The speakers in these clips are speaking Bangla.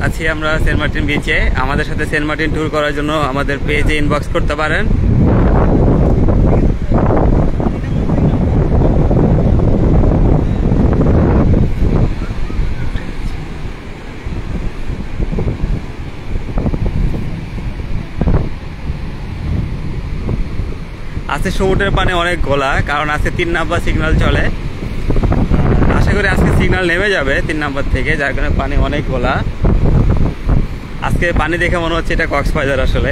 আছি আমরা সেন্ট মার্টিন বিচে। আমাদের সাথে সেন্ট মার্টিন ট্যুর করার জন্য আমাদের পেজে ইনবক্স করতে পারেন। আজকে সমুদ্রের পানি অনেক ঘোলা, কারণ আজকে 3 নাম্বার সিগন্যাল চলে। আশা করি আজকে সিগন্যাল নেমে যাবে 3 নাম্বার থেকে, যার কারণে পানি অনেক ঘোলা। আজকে পানি দেখে মনে হচ্ছে এটা কক্সবাজার আসলে।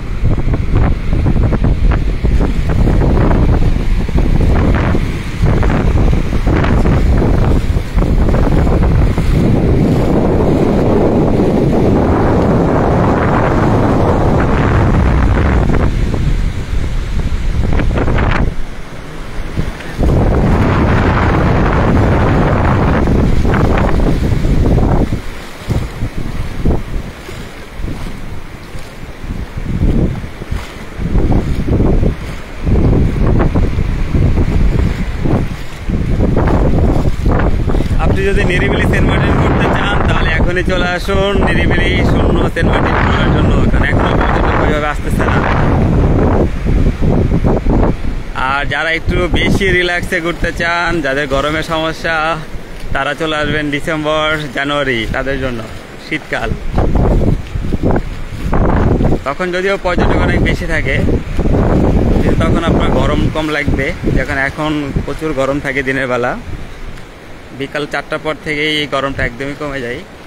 যদি নিরিবিলি সেন্ট মার্টিন করতে চান তাহলে এখনই চলে আসুন নিরিবিলি শূন্য সেন্ট মার্টিন করার জন্য, কারণ এখনো পর্যন্ত ওইভাবে আসতেছে না। আর যারা একটু বেশি রিল্যাক্সে ঘুরতে চান, যাদের গরমের সমস্যা, তারা চলে আসবেন ডিসেম্বর জানুয়ারি, তাদের জন্য শীতকাল। তখন যদিও পর্যটক অনেক বেশি থাকে, কিন্তু তখন আপনার গরম কম লাগবে। যখন এখন প্রচুর গরম থাকে দিনের বেলা, বিকাল 4টার পর থেকেই এই গরমটা একদমই কমে যায়।